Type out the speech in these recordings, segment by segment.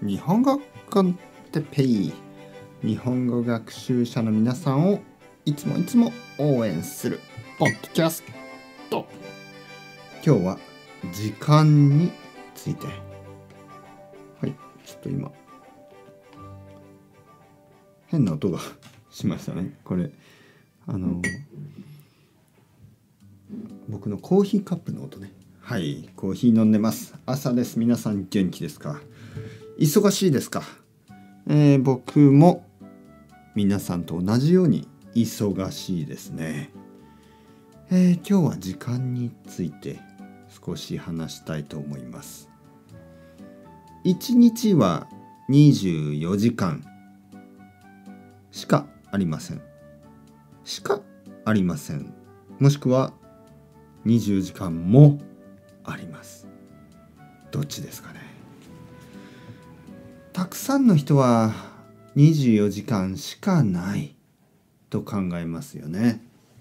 日本語コンテペイ、日本語学習者の皆さんをいつも応援するポッドキャスト。今日は時間について。はい、ちょっと今変な音がしましたね。これ僕のコーヒーカップの音ね。はい、コーヒー飲んでます。朝です。皆さん元気ですか？忙しいですか？僕も皆さんと同じように忙しいですね。今日は時間について少し話したいと思います。1日は24時間しかありません。もしくは20時間もあります。どっちですかね。たくさんの人は24時間しかないと考えますよね。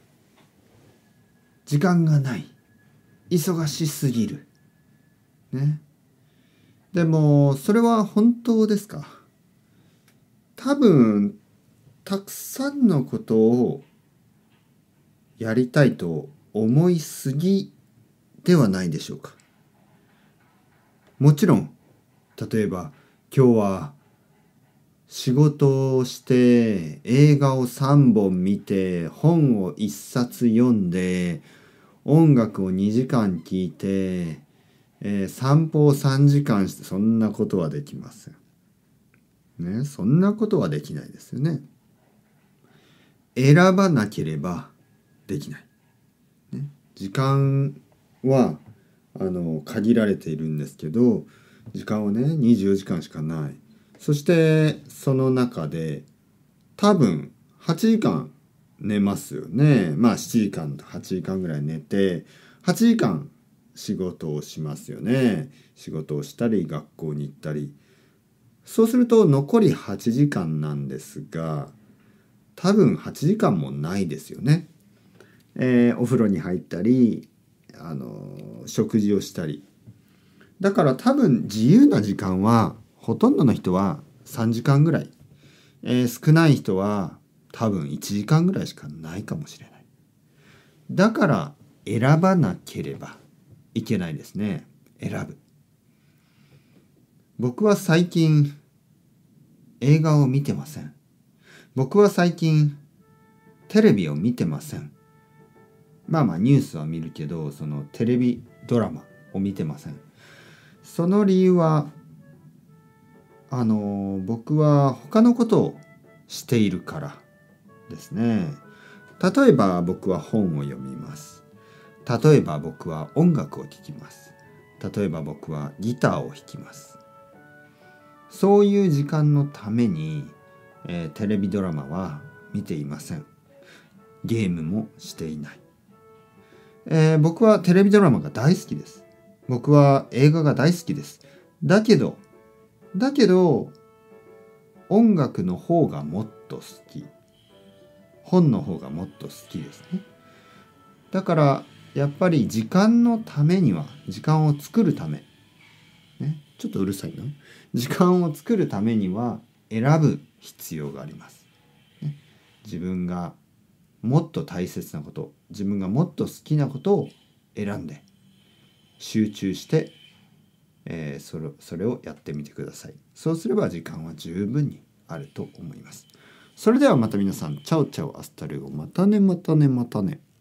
時間がない。忙しすぎる。ね。でもそれは本当ですか？多分たくさんのことをやりたいと思いすぎではないでしょうか。もちろん例えば今日は仕事をして映画を3本見て本を1冊読んで音楽を2時間聴いて、散歩を3時間して、そんなことはできませんね。そんなことはできないですよね。選ばなければできない、ね、時間は限られているんですけど、時間はね24時間しかない。そしてその中で多分8時間寝ますよね。まあ7時間と8時間ぐらい寝て8時間仕事をしますよね。仕事をしたり学校に行ったり。そうすると残り8時間なんですが、多分8時間もないですよね。お風呂に入ったり食事をしたり。だから多分自由な時間はほとんどの人は3時間ぐらい、少ない人は多分1時間ぐらいしかないかもしれない。だから選ばなければいけないですね。選ぶ。僕は最近映画を見てません。僕は最近テレビを見てません。まあニュースは見るけど、そのテレビドラマを見てません。その理由は僕は他のことをしているからですね。例えば僕は本を読みます。例えば僕は音楽を聴きます。例えば僕はギターを弾きます。そういう時間のために、テレビドラマは見ていません。ゲームもしていない。僕はテレビドラマが大好きです。僕は映画が大好きです。だけど音楽の方がもっと好き。本の方がもっと好きですね。だからやっぱり時間のためには、時間を作るため、ね、ちょっとうるさいな。時間を作るためには選ぶ必要があります、ね。自分がもっと大切なこと、自分がもっと好きなことを選んで集中して、それをやってみてください。そうすれば時間は十分にあると思います。それではまた皆さん、チャオチャオアスタルゴ、またね。